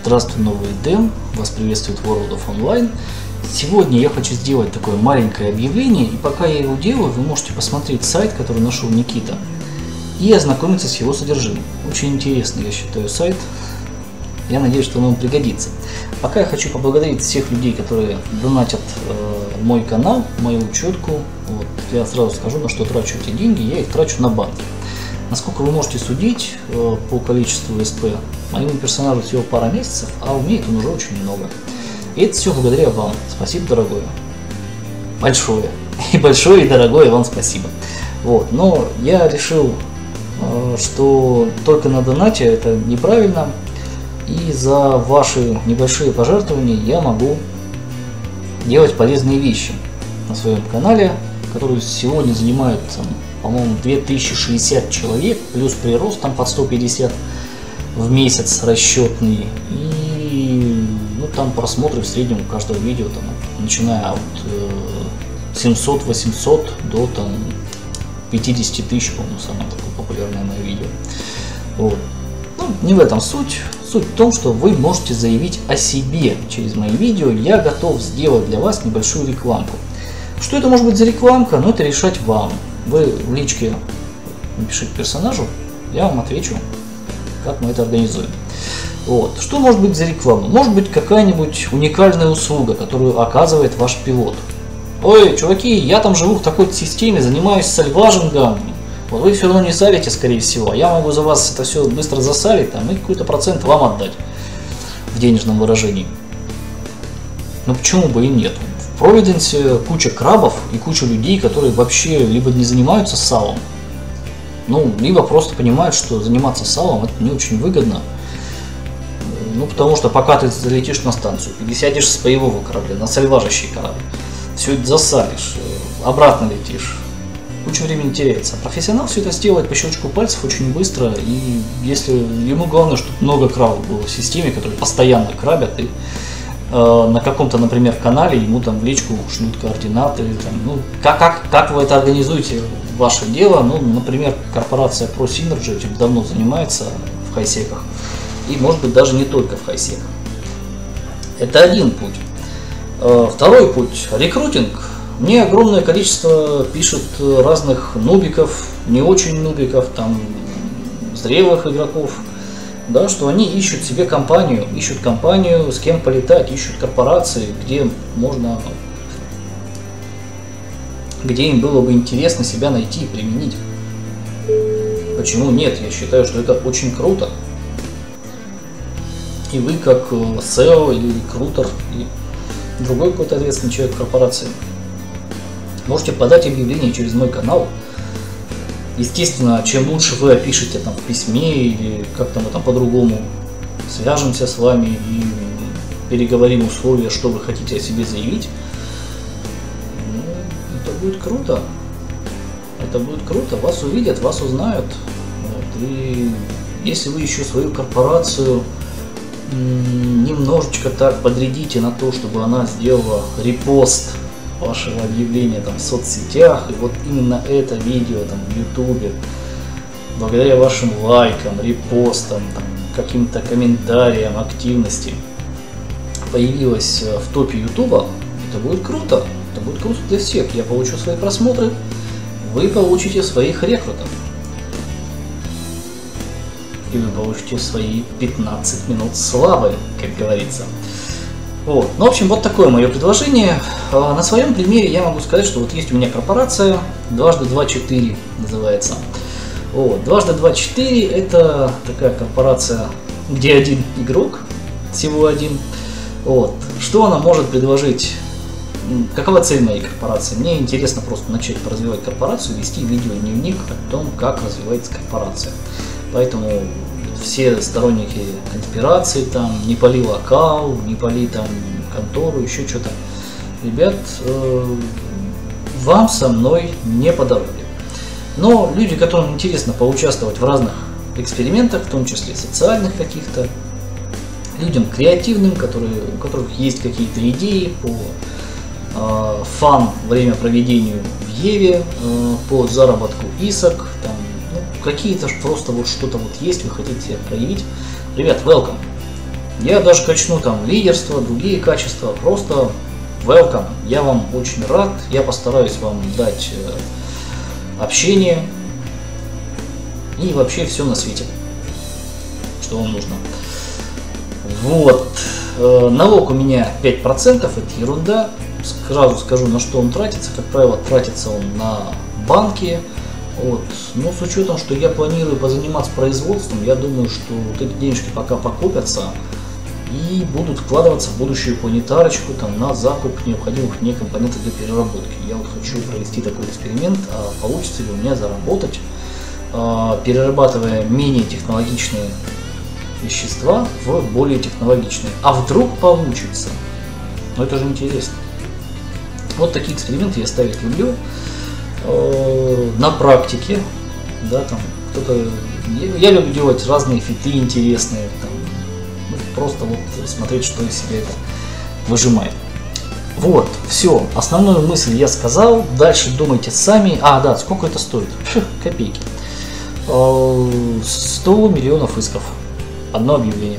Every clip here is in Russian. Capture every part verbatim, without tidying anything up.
Здравствуй, новый Дэн! Вас приветствует World of Online. Сегодня я хочу сделать такое маленькое объявление, и пока я его делаю, вы можете посмотреть сайт, который нашел Никита, и ознакомиться с его содержимым. Очень интересный, я считаю, сайт. Я надеюсь, что он вам пригодится. Пока я хочу поблагодарить всех людей, которые донатят э, мой канал, мою учетку. Вот, я сразу скажу, на что трачу эти деньги. Я их трачу на банки. Насколько вы можете судить э, по количеству СП, моему персонажу всего пара месяцев, а умеет он уже очень много. И это все благодаря вам. Спасибо, дорогое. Большое. И большое, и дорогое вам спасибо. Вот. Но я решил, э, что только на донате это неправильно. И за ваши небольшие пожертвования я могу делать полезные вещи на своем канале, который сегодня занимает, по-моему, две тысячи шестьдесят человек, плюс прирост там под сто пятьдесят в месяц расчетный. И ну, там просмотры в среднем у каждого видео, там, начиная от э, семьсот-восемьсот до там, пятьдесят тысяч, по-моему, самое такое популярное мое видео. Вот. Ну, не в этом суть. Суть в том, что вы можете заявить о себе через мои видео. Я готов сделать для вас небольшую рекламку. Что это может быть за рекламка? Ну, это решать вам. Вы в личке напишите персонажу, я вам отвечу, как мы это организуем. Вот. Что может быть за реклама? Может быть какая-нибудь уникальная услуга, которую оказывает ваш пилот. Ой, чуваки, я там живу в такой системе, занимаюсь сальважингом. Вот вы все равно не салите, скорее всего. Я могу за вас это все быстро засалить там, и какой-то процент вам отдать в денежном выражении. Ну почему бы и нет? В Провиденсе куча крабов и куча людей, которые вообще либо не занимаются салом, ну, либо просто понимают, что заниматься салом это не очень выгодно. Ну, потому что пока ты залетишь на станцию, пересядешь с боевого корабля на сальважащий корабль, все это засалишь, обратно летишь. Куча времени теряется. Профессионал все это сделает по щелчку пальцев очень быстро, и если ему главное, чтобы много крабов было в системе, которые постоянно крабят, и э, на каком-то, например, канале ему там в личку шлют координаты, там, ну, как, как, как вы это организуете, ваше дело. Ну, например, корпорация ProSynergy этим давно занимается в хайсеках, и может быть даже не только в хайсеках. Это один путь. Э, второй путь – рекрутинг. Мне огромное количество пишут разных нубиков, не очень нубиков, там, зрелых игроков, да, что они ищут себе компанию, ищут компанию, с кем полетать, ищут корпорации, где можно, где им было бы интересно себя найти и применить. Почему нет? Я считаю, что это очень круто. И вы, как сео или рекрутер, или другой какой-то ответственный человек корпорации, можете подать объявление через мой канал. Естественно, чем лучше вы опишете там в письме или как-то мы там по-другому свяжемся с вами и переговорим условия, что вы хотите о себе заявить, ну, это будет круто. Это будет круто. Вас увидят, вас узнают. Вот. И если вы еще свою корпорацию немножечко так подрядите на то, чтобы она сделала репост вашего объявления там в соцсетях, и вот именно это видео там в ютубе, благодаря вашим лайкам, репостам, каким-то комментариям, активности появилось в топе ютуба, это будет круто, это будет круто для всех. Я получу свои просмотры, вы получите своих рекрутов, и вы получите свои пятнадцать минут славы, как говорится. Вот. Ну, в общем, вот такое мое предложение. На своем примере я могу сказать, что вот есть у меня корпорация, дважды два четыре называется. Вот. Дважды два четыре это такая корпорация, где один игрок, всего один. Вот. Что она может предложить? Какова цель моей корпорации? Мне интересно просто начать развивать корпорацию, вести видеодневник о том, как развивается корпорация. Поэтому все сторонники конспирации, там, не пали локал, не пали там контору, еще что-то. Ребят, э, вам со мной не по дороге. Но люди, которым интересно поучаствовать в разных экспериментах, в том числе социальных каких-то, людям креативным, которые, у которых есть какие-то идеи по э, фан времяпроведению в Еве, э, по заработку исок, там, какие-то просто вот что-то вот есть, вы хотите себя проявить, ребят, welcome. Я даже качну там лидерство, другие качества, просто welcome. Я вам очень рад, я постараюсь вам дать общение и вообще все на свете, что вам нужно. Вот. Налог у меня пять процентов, это ерунда. Сразу скажу, на что он тратится. Как правило, тратится он на банки. Вот. Но с учетом, что я планирую позаниматься производством, я думаю, что вот эти денежки пока покопятся и будут вкладываться в будущую планетарочку там, на закуп необходимых мне компонентов для переработки. Я вот хочу провести такой эксперимент, а получится ли у меня заработать, перерабатывая менее технологичные вещества в более технологичные. А вдруг получится? Но это же интересно. Вот такие эксперименты я ставить люблю. На практике, да, там кто-то, я, я люблю делать разные фиты интересные, там, ну, просто вот смотреть, что из себя это выжимает. Вот, все, основную мысль я сказал, дальше думайте сами. А, да, сколько это стоит? Фух, копейки. сто миллионов исков, одно объявление.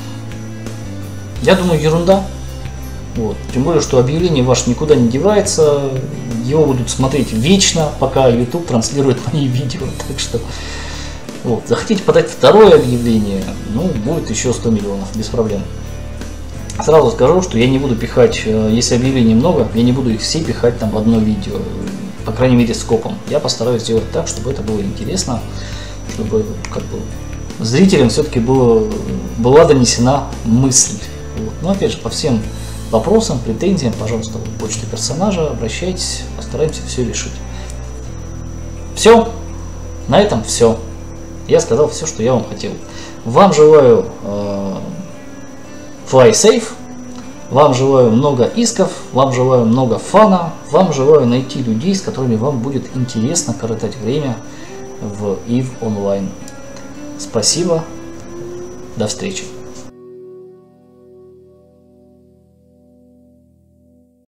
Я думаю, ерунда. Вот. Тем более, что объявление ваше никуда не девается, его будут смотреть вечно, пока YouTube транслирует мои видео. Так что, вот. Захотите подать второе объявление, ну, будет еще сто миллионов, без проблем. Сразу скажу, что я не буду пихать, если объявлений много, я не буду их все пихать там в одно видео, по крайней мере скопом. Я постараюсь сделать так, чтобы это было интересно, чтобы как бы зрителям все-таки была донесена мысль. Вот. Но опять же, по всем вопросам, претензиям, пожалуйста, в почту персонажа обращайтесь, постараемся все решить. Все, на этом все. Я сказал все, что я вам хотел. Вам желаю э, fly safe, вам желаю много исков, вам желаю много фана, вам желаю найти людей, с которыми вам будет интересно коротать время в ив онлайн. Спасибо, до встречи.